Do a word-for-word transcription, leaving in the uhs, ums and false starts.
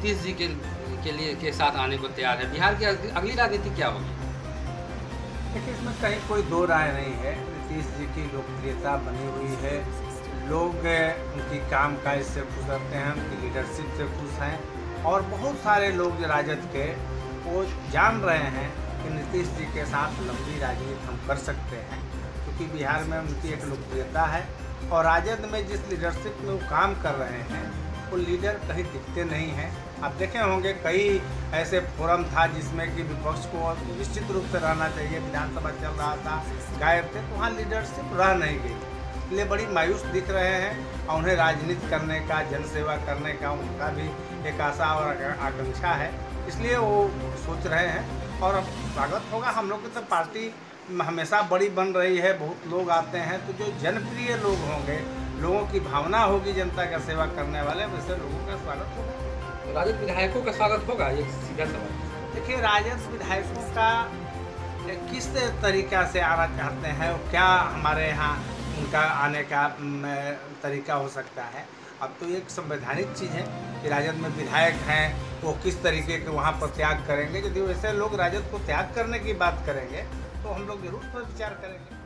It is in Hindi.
नीतीश जी के के लिए के साथ आने को तैयार है। बिहार की अगली राजनीति क्या होगी? देखिए, इसमें कहीं कोई दो राय नहीं है। नीतीश जी की लोकप्रियता बनी हुई है, लोग उनकी काम काज से खुश रहते हैं, उनकी लीडरशिप से खुश हैं और बहुत सारे लोग जो राजद के वो जान रहे हैं कि नीतीश जी के साथ लंबी राजनीति हम कर सकते हैं, क्योंकि बिहार में उनकी एक लोकप्रियता है और राजद में जिस लीडरशिप में वो काम कर रहे हैं वो लीडर कहीं दिखते नहीं हैं। आप देखे होंगे कई ऐसे फोरम था जिसमें कि विपक्ष को निश्चित रूप से रहना चाहिए, विधानसभा चल रहा था, गायब थे, तो वहाँ लीडरशिप रह नहीं गई, इसलिए बड़ी मायूस दिख रहे हैं और उन्हें राजनीति करने का, जनसेवा करने का उनका भी एक आशा और आकांक्षा है, इसलिए वो सोच रहे हैं और स्वागत होगा। हम लोग की तो पार्टी हमेशा बड़ी बन रही है, बहुत लोग आते हैं, तो जो जनप्रिय लोग होंगे, लोगों की भावना होगी जनता का सेवा करने वाले, वैसे लोगों का स्वागत होगा। राजद विधायकों का स्वागत होगा, ये सीधा सवाल। देखिए, राजद विधायकों का किस तरीक़ा से आना चाहते हैं और क्या हमारे यहाँ उनका आने का तरीका हो सकता है। अब तो एक संवैधानिक चीज़ है कि राजद में विधायक हैं, वो किस तरीके के वहाँ पर त्याग करेंगे। यदि वैसे लोग राजद को त्याग करने की बात करेंगे तो हम लोग जरूर पर विचार करेंगे।